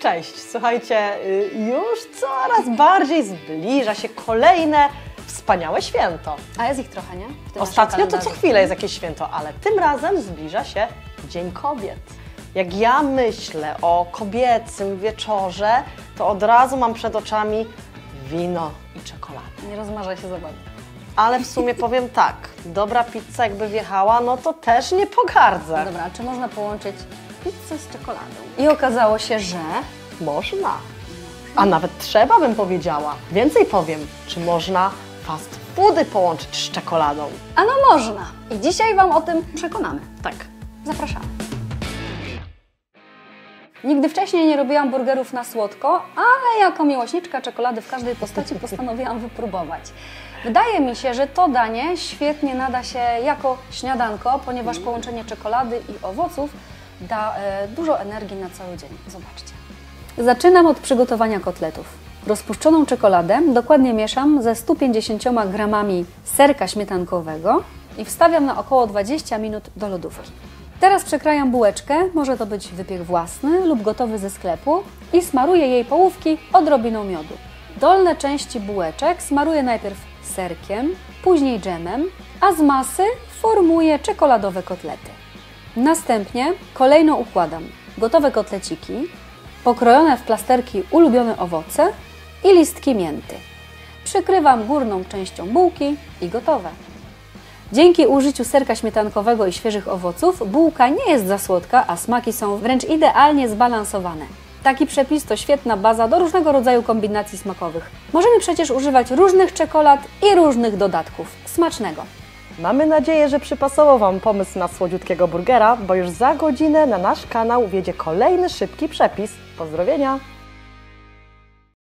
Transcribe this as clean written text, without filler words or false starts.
Cześć, słuchajcie, już coraz bardziej zbliża się kolejne wspaniałe święto. A jest ich trochę, nie? Ostatnio to co chwilę jest jakieś święto, ale tym razem zbliża się Dzień Kobiet. Jak ja myślę o kobiecym wieczorze, to od razu mam przed oczami wino i czekoladę. Nie rozmarzaj się za bardzo. Ale w sumie powiem tak, dobra pizza jakby wjechała, no to też nie pogardzę. No dobra, czy można połączyć pizzę z czekoladą? I okazało się, że... Można. A nawet trzeba, bym powiedziała. Więcej powiem, czy można fast foody połączyć z czekoladą? A no można! I dzisiaj Wam o tym przekonamy. Tak. Zapraszamy. Nigdy wcześniej nie robiłam burgerów na słodko, ale jako miłośniczka czekolady w każdej postaci postanowiłam wypróbować. Wydaje mi się, że to danie świetnie nada się jako śniadanko, ponieważ połączenie czekolady i owoców da dużo energii na cały dzień. Zobaczcie. Zaczynam od przygotowania kotletów. Rozpuszczoną czekoladę dokładnie mieszam ze 150 gramami serka śmietankowego i wstawiam na około 20 minut do lodówki. Teraz przekrajam bułeczkę, może to być wypiek własny lub gotowy ze sklepu i smaruję jej połówki odrobiną miodu. Dolne części bułeczek smaruję najpierw serkiem, później dżemem, a z masy formuję czekoladowe kotlety. Następnie kolejno układam gotowe kotleciki, pokrojone w plasterki ulubione owoce i listki mięty. Przykrywam górną częścią bułki i gotowe. Dzięki użyciu serka śmietankowego i świeżych owoców bułka nie jest za słodka, a smaki są wręcz idealnie zbalansowane. Taki przepis to świetna baza do różnego rodzaju kombinacji smakowych. Możemy przecież używać różnych czekolad i różnych dodatków. Smacznego! Mamy nadzieję, że przypasował Wam pomysł na słodziutkiego burgera, bo już za godzinę na nasz kanał wjedzie kolejny szybki przepis. Pozdrowienia!